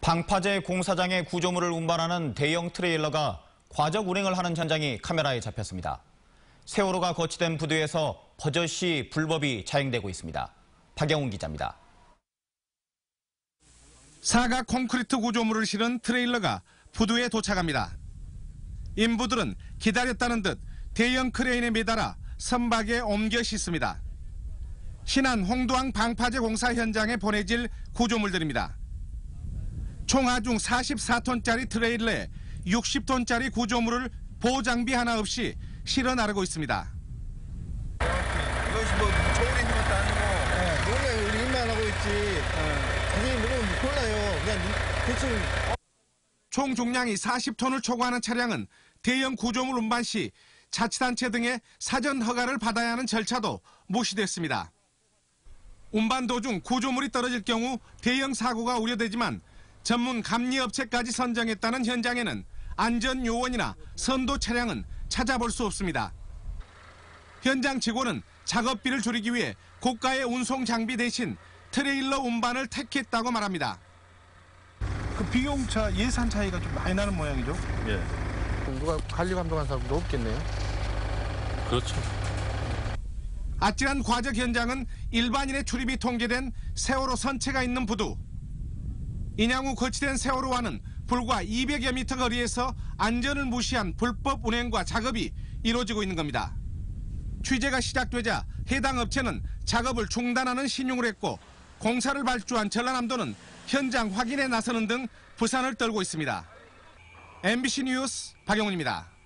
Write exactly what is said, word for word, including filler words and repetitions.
방파제 공사장에 구조물을 운반하는 대형 트레일러가 과적 운행을 하는 현장이 카메라에 잡혔습니다. 세월호가 거치된 부두에서 버젓이 불법이 자행되고 있습니다. 박영훈 기자입니다. 사각 콘크리트 구조물을 실은 트레일러가 부두에 도착합니다. 인부들은 기다렸다는 듯 대형 크레인에 매달아 선박에 옮겨 싣습니다. 신안 홍두항 방파제 공사 현장에 보내질 구조물들입니다. 총하중 사십사 톤짜리 트레일러에 육십 톤짜리 구조물을 보호장비 하나 없이 실어 나르고 있습니다. 이것이 뭐 저울에 있는 것도 아니고 네. 몰라요. 우리 일만 하고 있지. 네. 자세히 모르면 몰라요. 그냥 대충. 총 중량이 사십 톤을 초과하는 차량은 대형 구조물 운반 시 자치단체 등의 사전 허가를 받아야 하는 절차도 무시됐습니다. 운반 도중 구조물이 떨어질 경우 대형 사고가 우려되지만 전문 감리업체까지 선정했다는 현장에는 안전요원이나 선도 차량은 찾아볼 수 없습니다. 현장 직원은 작업비를 줄이기 위해 고가의 운송 장비 대신 트레일러 운반을 택했다고 말합니다. 그 비용차 예산 차이가 좀 많이 나는 모양이죠? 예. 누가 관리 감독한 사람도 없겠네요. 그렇죠. 아찔한 과적 현장은 일반인의 출입이 통제된 세월호 선체가 있는 부두. 인양 후 거치된 세월호와는 불과 이백여 미터 거리에서 안전을 무시한 불법 운행과 작업이 이루어지고 있는 겁니다. 취재가 시작되자 해당 업체는 작업을 중단하는 신용을 했고 공사를 발주한 전라남도는 현장 확인에 나서는 등 부산을 떨고 있습니다. 엠비씨 뉴스 박영훈입니다.